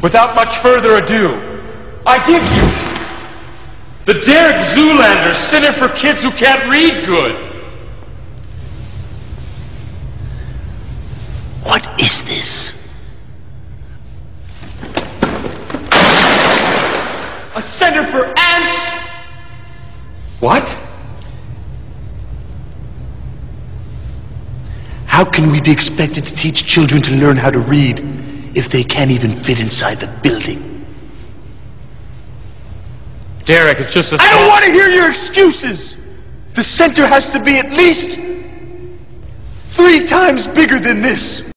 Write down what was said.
Without much further ado, I give you the Derek Zoolander Center for Kids Who Can't Read Good. What is this? A center for ants? What? How can we be expected to teach children to learn how to read if they can't even fit inside the building? Derek, it's just a... I don't want to hear your excuses! The center has to be at least 3 times bigger than this.